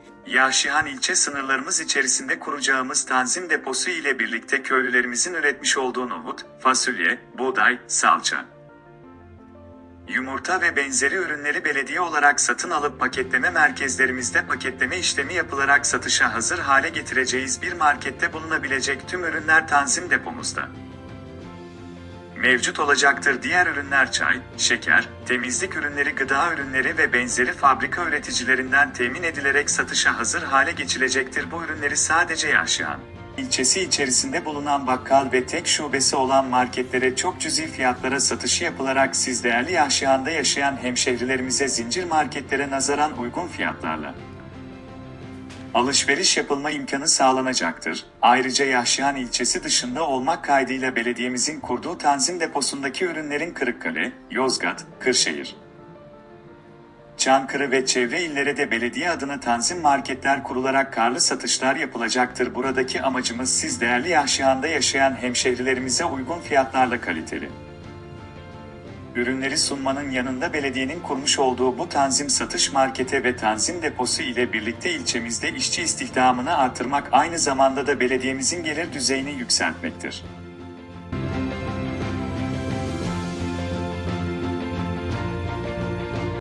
Yahşihan ilçe sınırlarımız içerisinde kuracağımız tanzim deposu ile birlikte köylülerimizin üretmiş olduğu nohut, fasulye, buğday, salça, yumurta ve benzeri ürünleri belediye olarak satın alıp paketleme merkezlerimizde paketleme işlemi yapılarak satışa hazır hale getireceğiz. Bir markette bulunabilecek tüm ürünler tanzim depomuzda mevcut olacaktır. Diğer ürünler çay, şeker, temizlik ürünleri, gıda ürünleri ve benzeri fabrika üreticilerinden temin edilerek satışa hazır hale geçilecektir. Bu ürünleri sadece Yahşihan ilçesi içerisinde bulunan bakkal ve tek şubesi olan marketlere çok cüzi fiyatlara satışı yapılarak siz değerli Yahşihan'da yaşayan hemşehrilerimize zincir marketlere nazaran uygun fiyatlarla alışveriş yapılma imkanı sağlanacaktır. Ayrıca Yahşihan ilçesi dışında olmak kaydıyla belediyemizin kurduğu tanzim deposundaki ürünlerin Kırıkkale, Yozgat, Kırşehir, Çankırı ve çevre illere de belediye adına tanzim marketler kurularak karlı satışlar yapılacaktır. Buradaki amacımız siz değerli Yahşihan'da yaşayan hemşehrilerimize uygun fiyatlarla kaliteli ürünleri sunmanın yanında belediyenin kurmuş olduğu bu tanzim satış markete ve tanzim deposu ile birlikte ilçemizde işçi istihdamını artırmak, aynı zamanda da belediyemizin gelir düzeyini yükseltmektir.